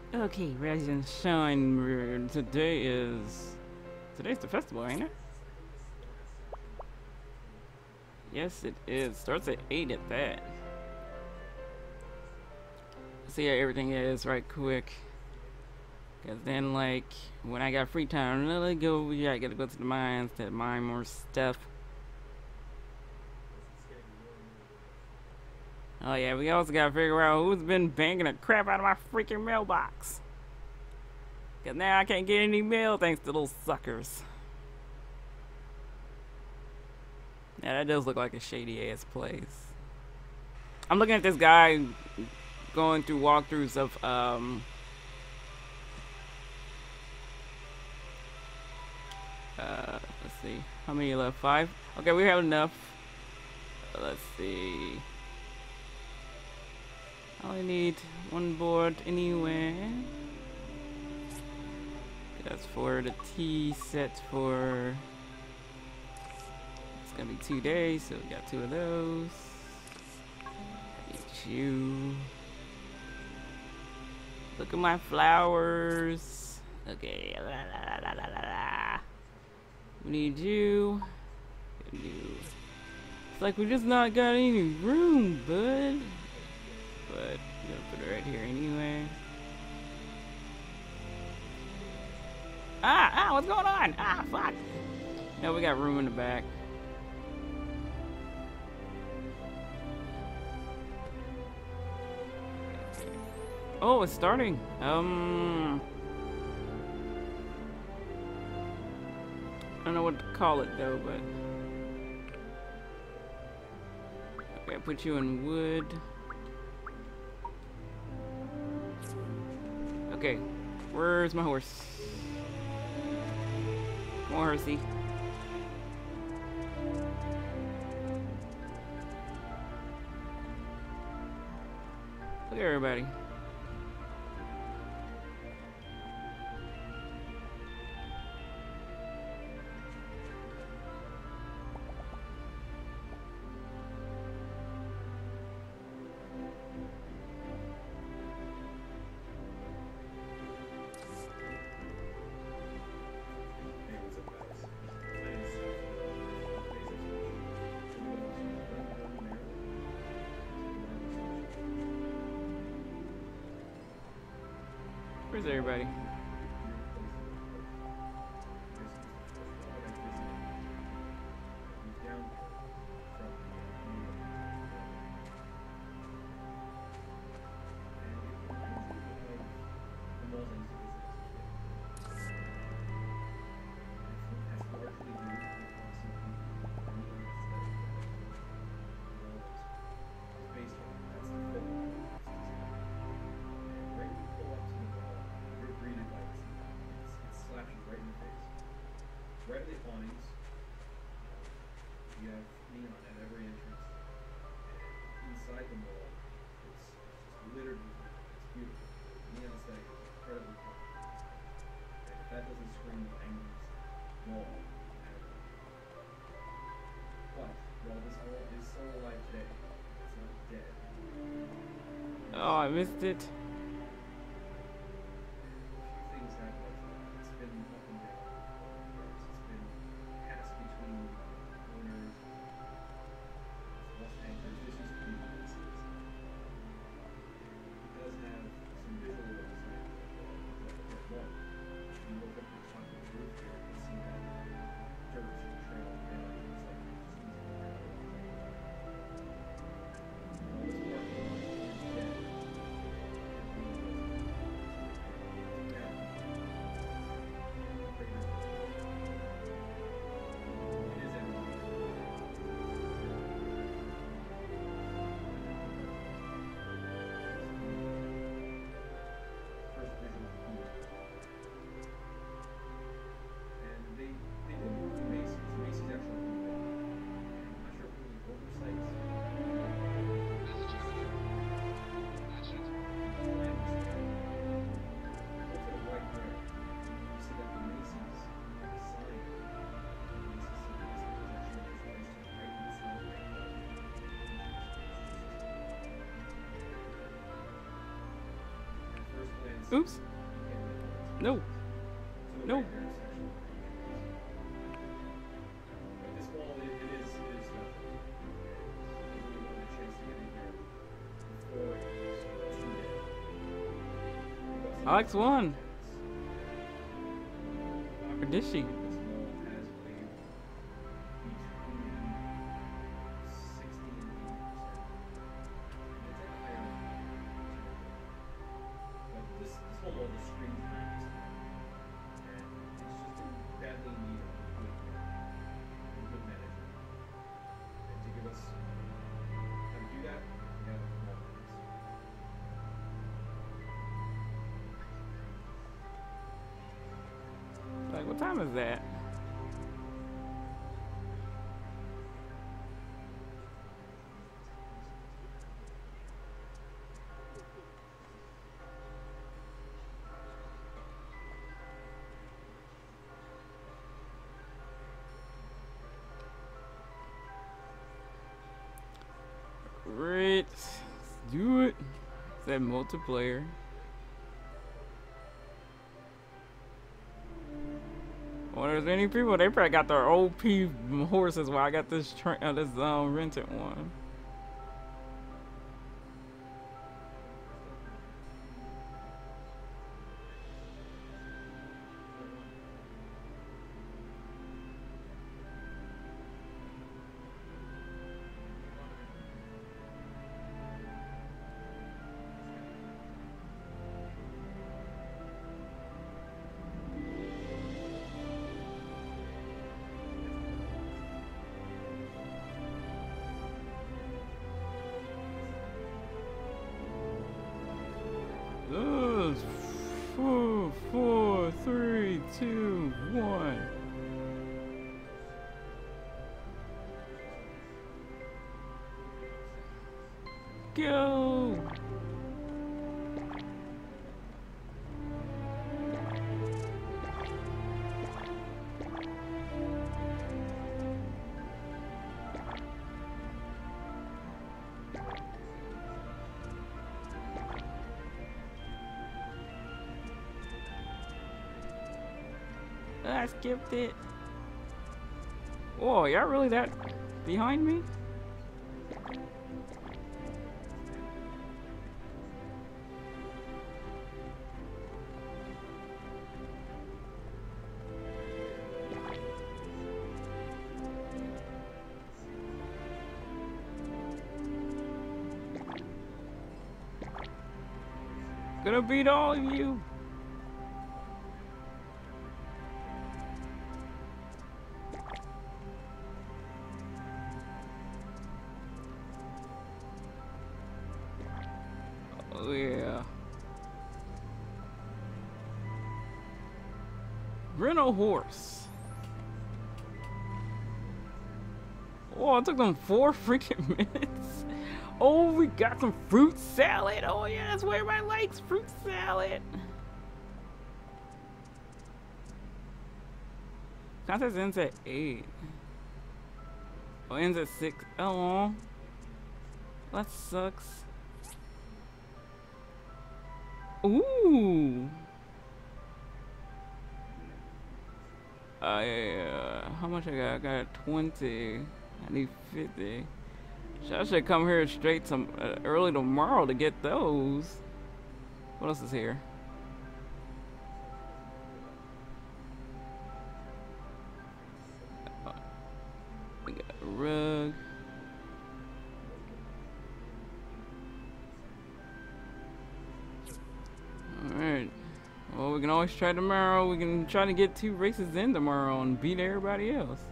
Okay, rise and shine. Today's the festival, ain't it? Yes, it is. Starts at 8 at that. See how everything is right quick. Cause then, like, when I got free time, I gotta go to the mines to mine more stuff. Oh yeah, we also gotta figure out who's been banging the crap out of my freaking mailbox. Cause now I can't get any mail thanks to those suckers. Yeah, that does look like a shady ass place. I'm looking at this guy going through walkthroughs of let's see. How many left? 5? Okay, we have enough. Let's see. I only need 1 board anyway. That's for the tea set for... It's gonna be 2 days, so we got 2 of those. Get you. Look at my flowers. Okay. La, la, la, la, la, la. We need you. And you. It's like we just not got any room, bud. But I'm gonna put it right here anyway. What's going on? Fuck. No, we got room in the back. Oh, it's starting. I don't know what to call it though, but okay, put you in wood. Okay, where's my horse? Come on, horsey. Look at everybody. Where's everybody? Brightly awnings. You have neon at every entrance. And inside the mall, it's just littered with neon. It's beautiful. The neon aesthetic is incredibly fun. And if that doesn't scream 90s mall, I don't know. But while this mall is still alive today, it's not dead. Oh, I missed it. Oops. No. No. But this wall, it is special. I really wanted a chance to get in here before it was too late. Alex won. Or did she? This wall has weighed between 60 and 80%. It's a higher but this whole wall just screams max. And it's just in badly in need of good management. And to give us how to do that, we have more things. Like, what time is that? Great. Let's do it. Is that multiplayer? Well, there's any people, they probably got their OP horses while I got this rented one. Four, three, two, one. Go! I skipped it. Whoa, y'all really that behind me? Gonna beat all of you. Oh yeah. Rent a horse. Oh, it took them 4 freaking minutes. Oh, we got some fruit salad. Oh yeah, that's where everybody likes fruit salad. Contest ends at 8. Oh, ends at 6. Oh, that sucks. Ooh. How much I got? I got 20. I need 50. I should come here straight some early tomorrow to get those. What else is here? We got a rug. Alright. Well, we can always try tomorrow. We can try to get 2 races in tomorrow and beat everybody else.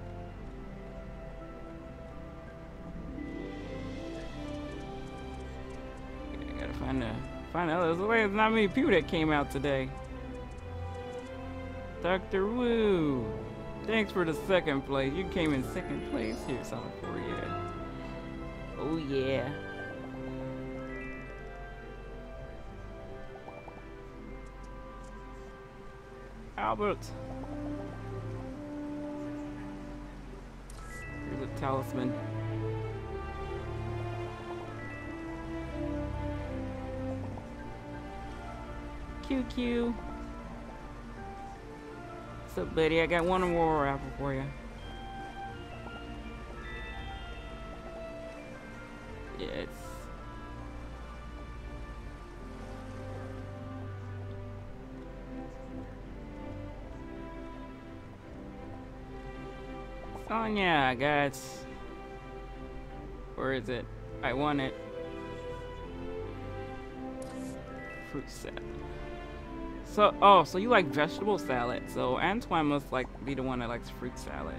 I gotta find others. There's not many people that came out today. Dr. Wu. Thanks for the 2nd place. You came in 2nd place. Here's something for you. Oh yeah. Albert. Here's a talisman. QQ. So, buddy, I got one more apple for you. Yes. Sonia, I got. Where is it? I want it. Fruit salad. So, oh, so you like vegetable salad. So Antoine must like be the one that likes fruit salad.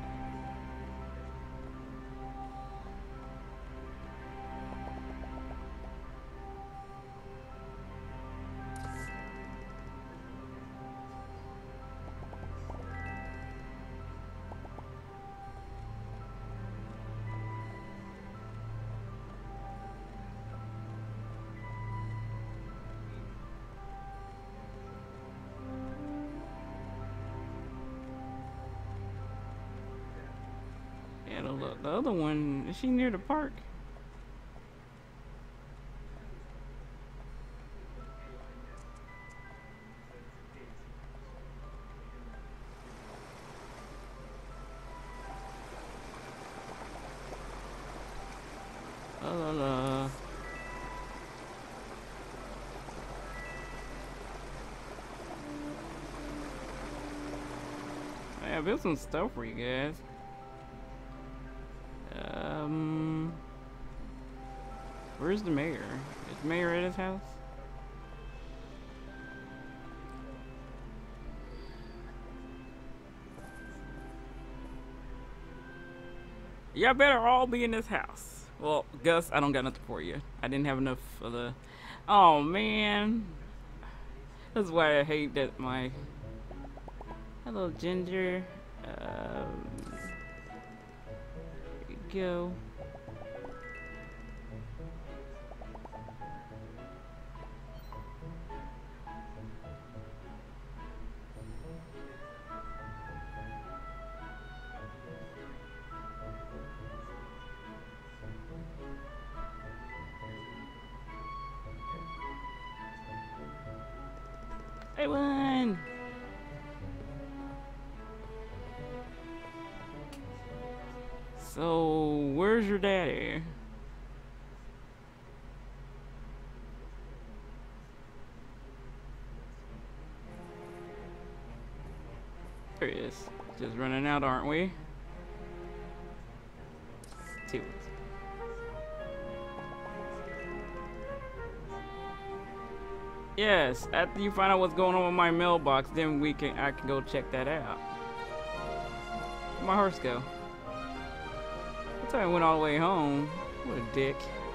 Yeah, the other one, is she near the park? La la la. I built some stuff for you guys. Where's the mayor? Is the mayor at his house? Y'all better all be in this house. Well, Gus, I don't got nothing for you. I didn't have enough for the... Oh, man. That's why I hate that my... Hello, Ginger. There you go. I won! So, where's your daddy? There he is. Just running out, aren't we? See what's... Yes, after you find out what's going on with my mailbox, then I can go check that out. Where'd my horse go? I thought I went all the way home. What a dick.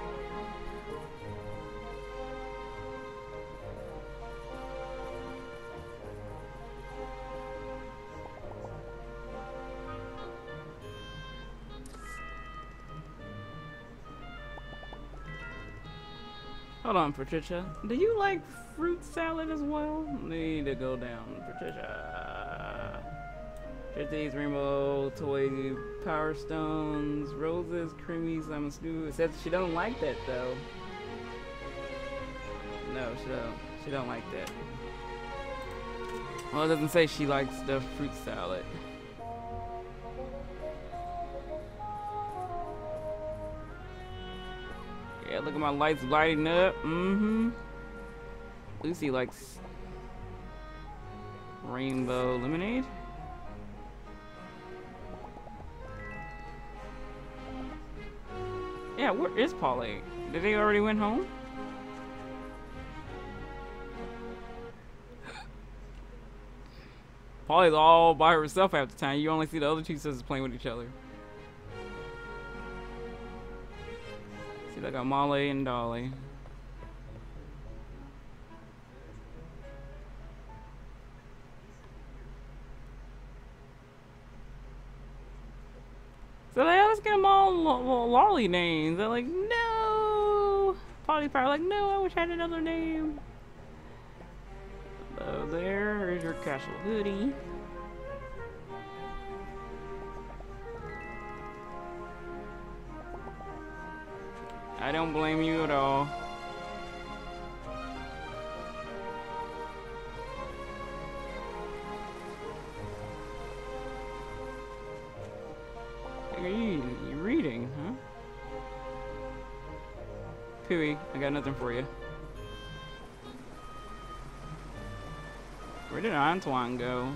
Hold on, Patricia. Do you like fruit salad as well? Need to go down, Patricia. These rainbow toy power stones, roses, creamies, lemon stew. It says she don't like that though. No, she don't. She don't like that. Well, it doesn't say she likes the fruit salad. Yeah, look at my lights lighting up. Mm-hmm. Lucy likes rainbow lemonade. Yeah, where is Polly? Did they already went home? Polly's all by herself half the time. You only see the other two sisters playing with each other. See, they got Molly and Dolly. So let's get them all lolly names. They're like, no. Polly's probably like, no, I wish I had another name. So there's your castle hoodie. I don't blame you at all. Pooey, I got nothing for you. Where did Antoine go?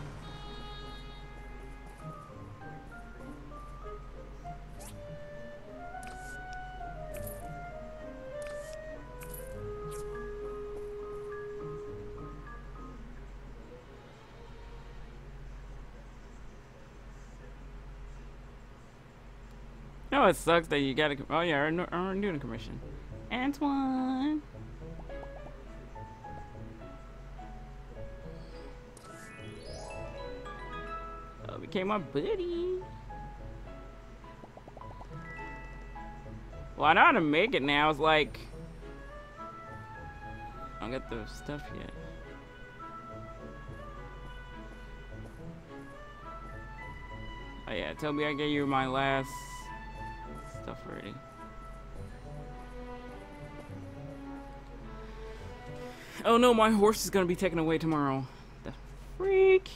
No, it sucks that you gotta. Oh yeah, I'm doing a commission. Antoine. Oh, became my buddy. Well, I know how to make it now. It's like I don't get the stuff yet. Oh yeah, tell me I gave you my last stuff already. Oh no, my horse is gonna be taken away tomorrow. The freak.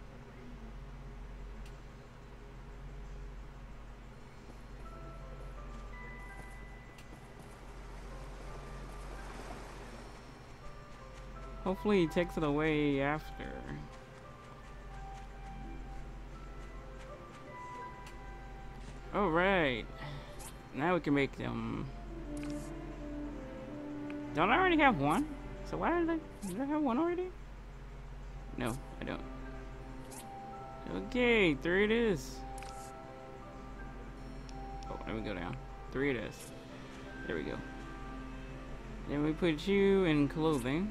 Hopefully he takes it away after. All right. Now we can make them. Don't I already have one? So why did I have one already? No, I don't. Okay, 3 it is. Oh, let me go down. 3 it is. There we go. Then we put you in clothing.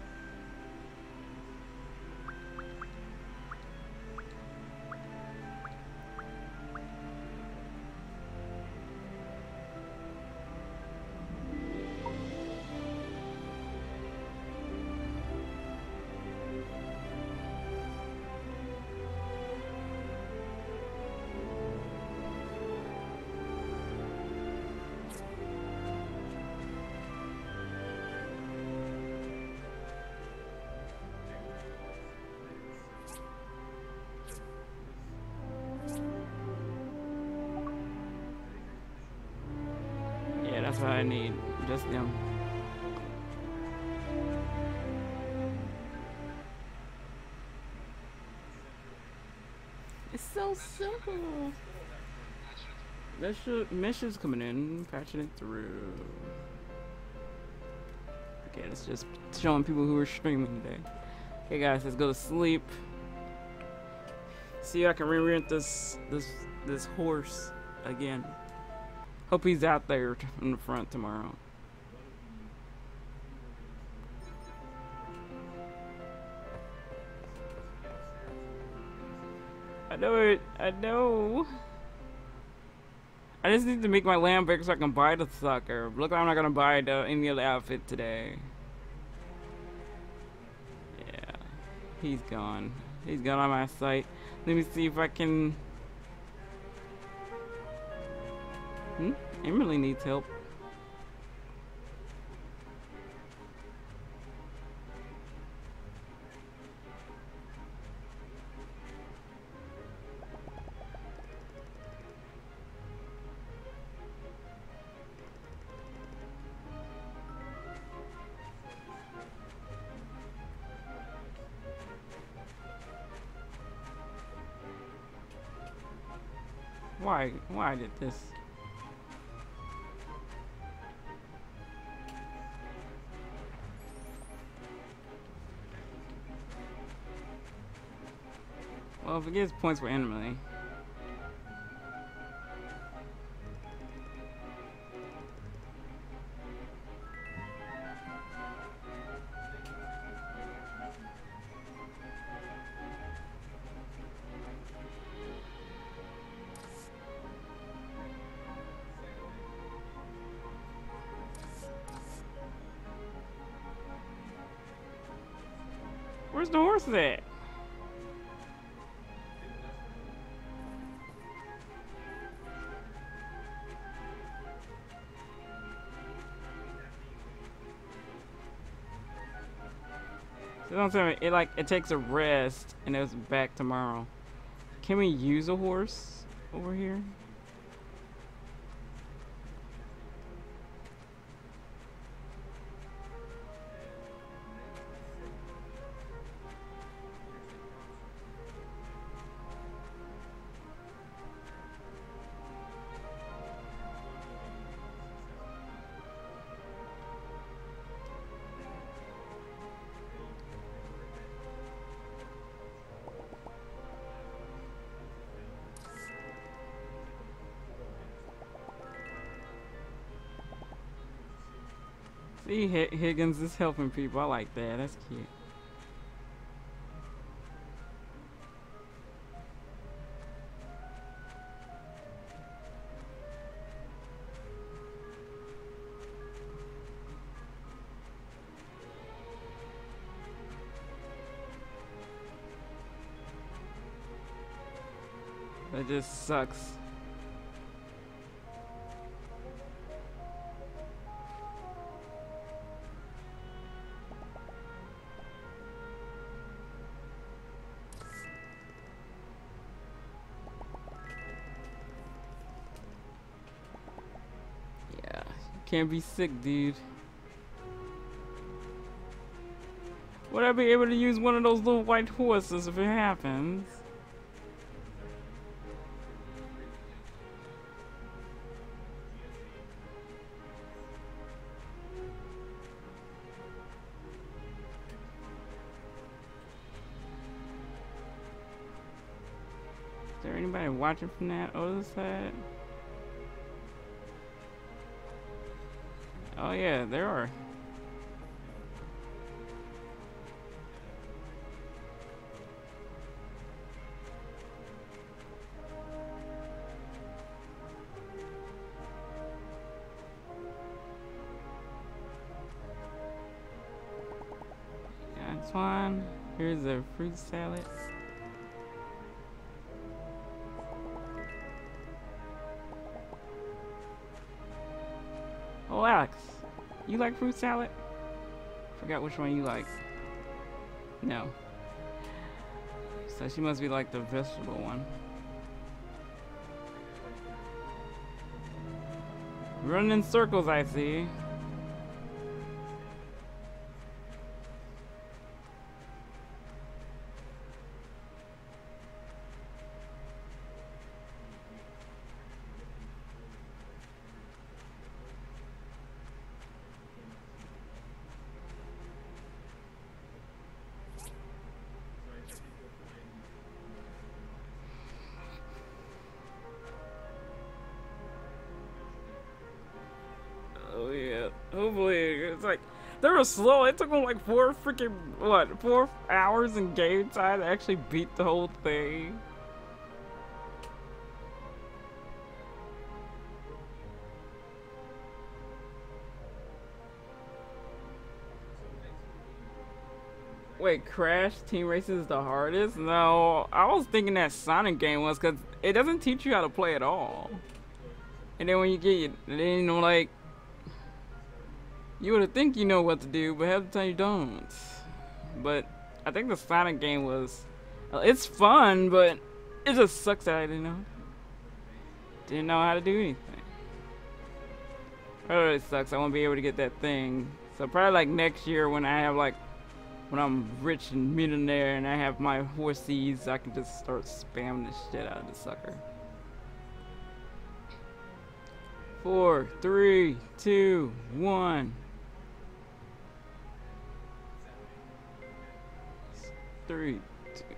That's what I need. Just them. It's so simple. Missions coming in, patching it through. Okay, it's just showing people who are streaming today. Okay, guys, let's go to sleep. See if I can re-rent this horse again. Hope he's out there in the front tomorrow. I know it. I know. I just need to make my land bigger so I can buy the sucker. Look, I'm not gonna buy any other outfit today. Yeah, he's gone. He's gone on my site. Let me see if I can. Emily needs help. Why did this? Well, if it gives points for Emily. Where's the horse at? So don't tell me it takes a rest and it's back tomorrow. Can we use a horse over here? See, Higgins is helping people. I like that. That's cute. That just sucks. Yeah, you can't be sick, dude. Would I be able to use one of those little white horses if it happens? Is there anybody watching from that other side? Oh yeah, there are. That's one. Here's a fruit salad. Oh, Alex, you like fruit salad? Forgot which one you like. No. So she must be like the vegetable one. Running in circles, I see. Oh yeah, hopefully it's like they were slow. It took them like 4 hours in game time to actually beat the whole thing. Wait, Crash Team Racing is the hardest? No, I was thinking that Sonic game was because it doesn't teach you how to play at all. And then when you get, then you know, like, you would think you know what to do, but half the time you don't. But I think the Sonic game was, it's fun, but it just sucks that I didn't know how to do anything. It really sucks. I won't be able to get that thing. So probably like next year when I have like, when I'm rich and millionaire and I have my horsies, I can just start spamming the shit out of the sucker. 4, 3, 2, 1. 3, 2.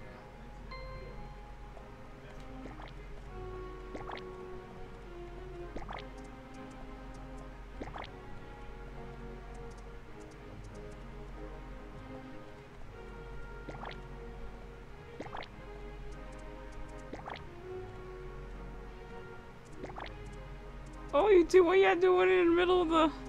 Oh, you two, what y'all doing in the middle of the...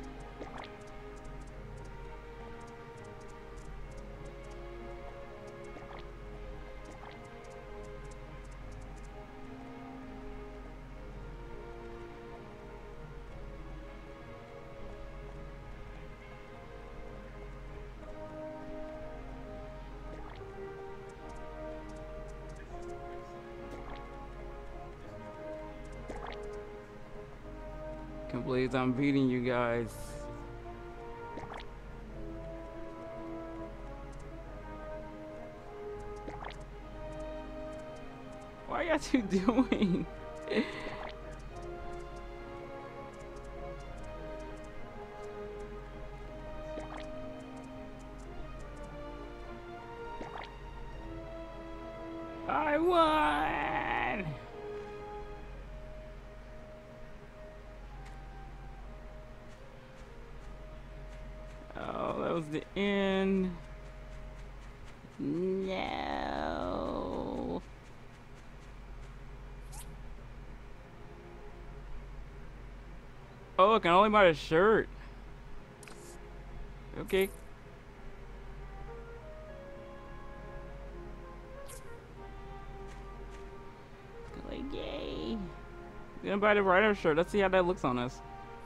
Can't believe I'm beating you guys. What are y'all two doing? I won! was the end. No. Oh, I can only buy a shirt. Okay. Like, yay. I'm gonna buy the writer shirt. Let's see how that looks on us.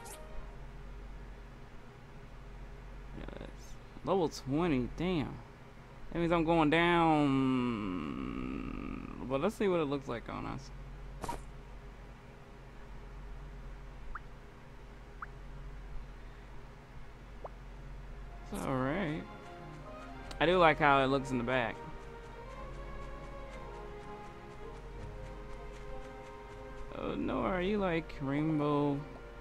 Yes. Level 20, damn. That means I'm going down. But let's see what it looks like on us. It's alright. I do like how it looks in the back. Oh no, are you like rainbow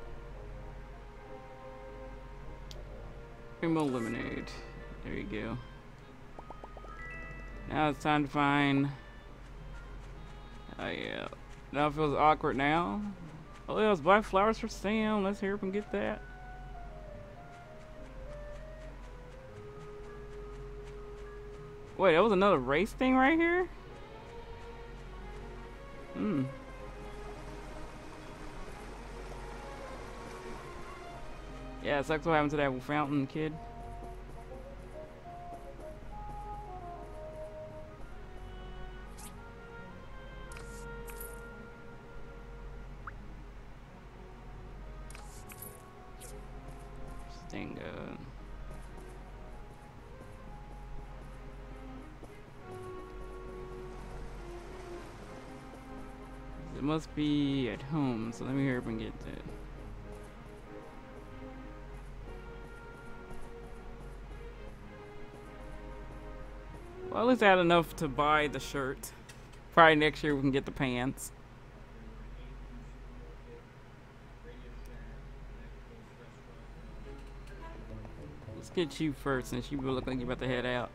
lemonade? There you go. Now it's time to find. Oh yeah. Now it feels awkward now. Oh yeah, let's buy flowers for Sam. Let's hear him get that. Wait, that was another race thing right here? Hmm. Yeah, it sucks what happened to that fountain kid. Stingo. It must be at home, so let me hurry up and get it. Well, at least I had enough to buy the shirt. Probably next year we can get the pants. Let's get you first, since you look like you're about to head out.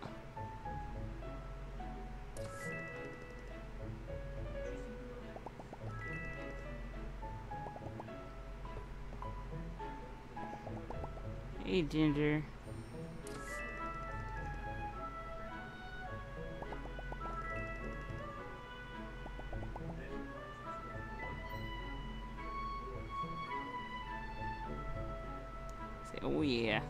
Hey, Ginger. Say, oh yeah.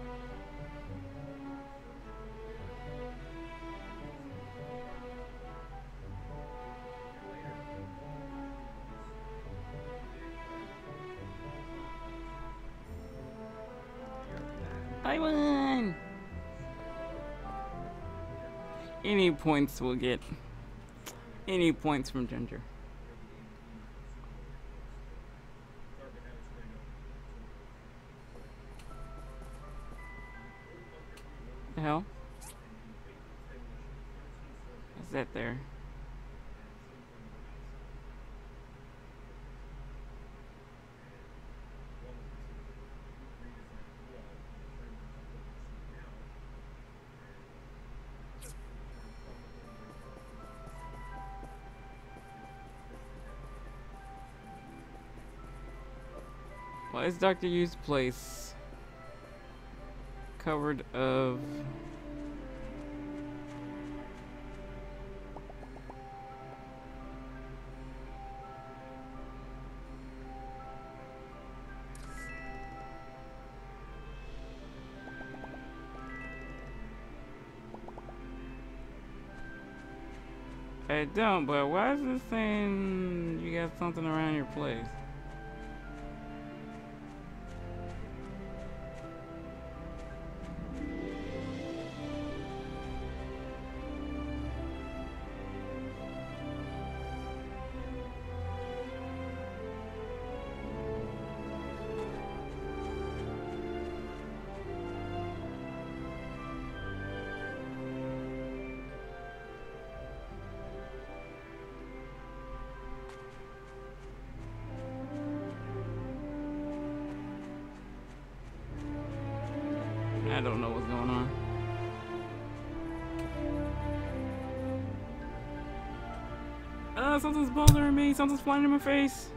I won! Any points we'll get. Any points from Ginger. The hell? What's that there? Why is Dr. Yu's place covered of... I don't, but why is this saying you got something around your place? I don't know what's going on. Something's bothering me. Something's flying in my face.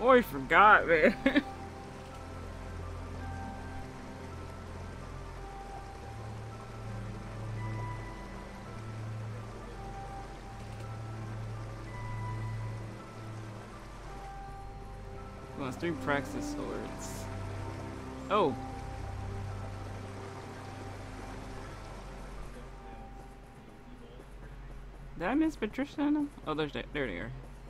Oh, I forgot, man. Well, it's 3 practice swords. Oh. Did I miss Patricia in them? Oh, there they are.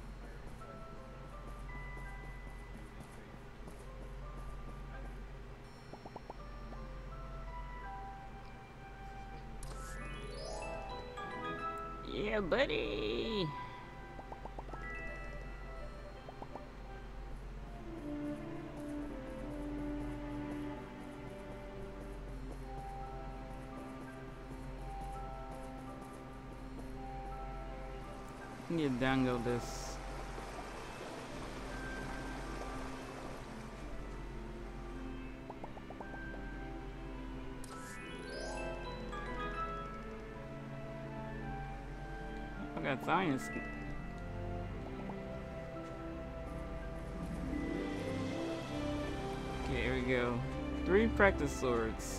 Yeah, buddy. I need to download this. I got science. Okay, here we go. 3 practice swords.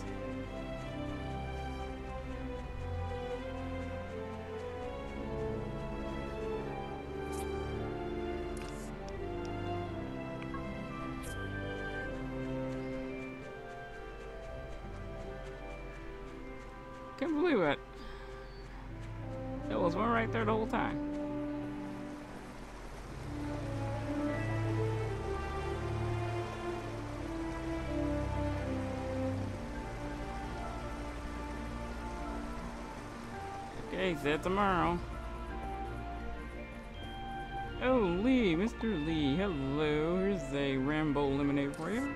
Can't believe it. There was one right there the whole time. Okay, said tomorrow. Oh, Lee, Mr. Lee, hello. Here's a Rambo lemonade for you.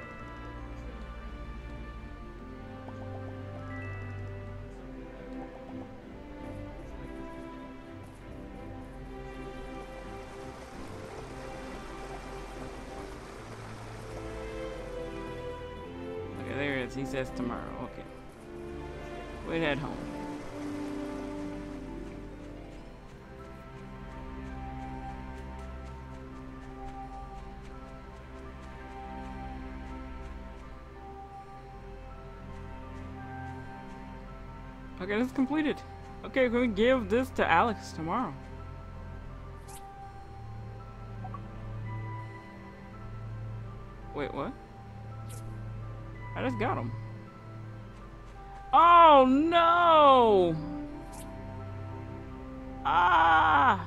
Okay, there it is. He says tomorrow. Okay. We'll head home. Okay, this is completed. Okay, we're gonna give this to Alex tomorrow. Wait, what? I just got him. Oh no! Ah!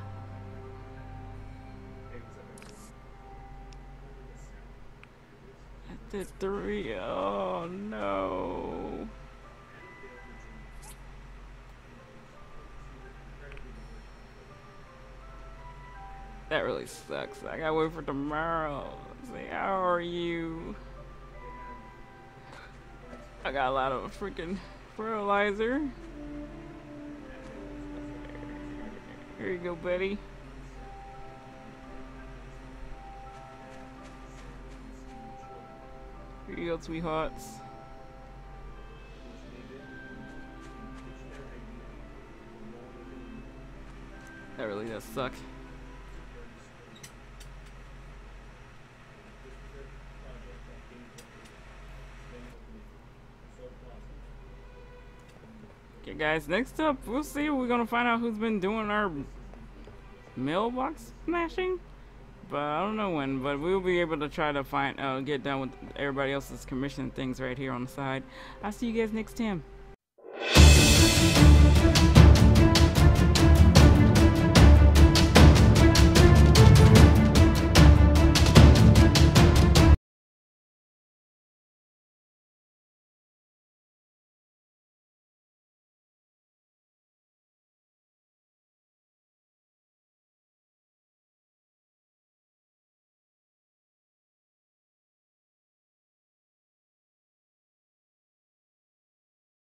I did 3. Oh no! That really sucks. I gotta wait for tomorrow. Say, how are you? I got a lot of freaking fertilizer. Here you go, buddy. Here you go, sweethearts. That really does suck. Okay, guys, next up, we'll see. We're gonna find out who's been doing our mailbox smashing, but I don't know when. But we'll be able to try to find, get done with everybody else's commission things right here on the side. I'll see you guys next time.